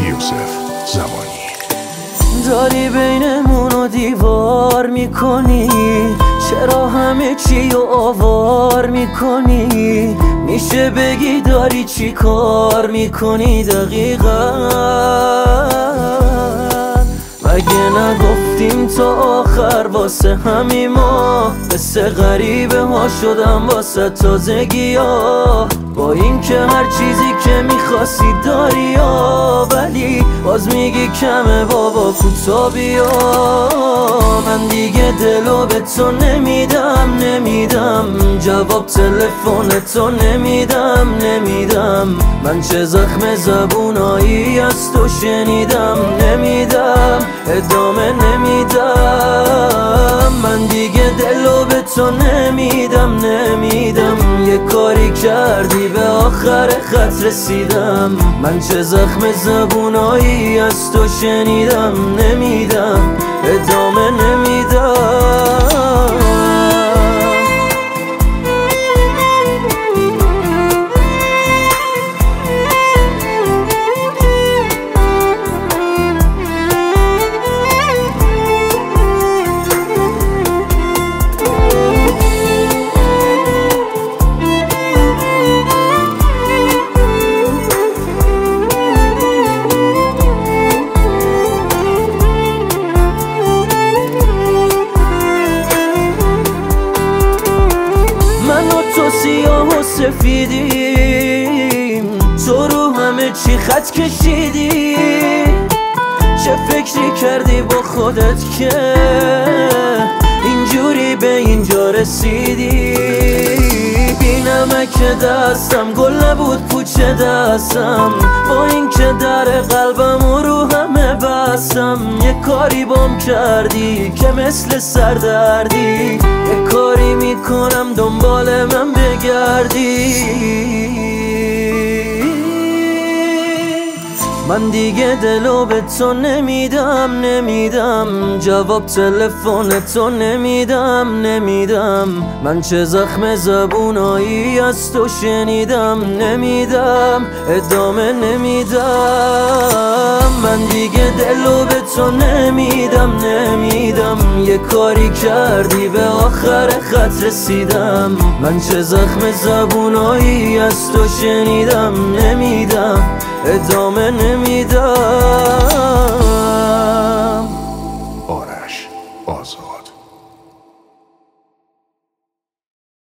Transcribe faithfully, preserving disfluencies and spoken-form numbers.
یوسف زمانی. داری بینمونو دیوار میکنی، چرا همه چی رو آوار میکنی؟ میشه بگی داری چی کار میکنی دقیقا؟ مگه نگفتیم تا آخر واسه همین ما؟ قصه غریبه ها شدم واسه تازگی ها، با این که هر چیزی که میخواستی داری ها، ولی باز میگی کمه بابا کوتا بیا. من دیگه دلو به تو نمیدم نمیدم، جواب تلفن تو نمیدم نمیدم. من چه زخم زبونایی از تو شنیدم نمیدم، ادامه نمیدم. من دیگه دلو به تو نمیدم نمیدم، یه کاری کردی به آخر خط رسیدم. من چه زخم زبونایی از تو شنیدم نمیدم، ادامه نمیدم. سیاه و سفیدیم، تو رو همه چی خط کشیدی. چه فکری کردی با خودت که اینجوری به اینجا رسیدی؟ بی نمک دستم گل نبود پوچه دستم، با این که در قلبم و رو همه بستم. یه کاری بام کردی که مثل سردردی، یه کاری میکنم دنبال من بگردی. من دیگه دلو به تو نمیدم نمیدم، جواب تلفن تو نمیدم نمیدم. من چه زخم زبونایی از تو شنیدم نمیدم، ادامه نمیدم. من دیگه دلو به تو نمیدم نمیدم، یه کاری کردی به آخر خط رسیدم. من چه زخم زبونایی از تو شنیدم نمیدم، ادامه نمیدم.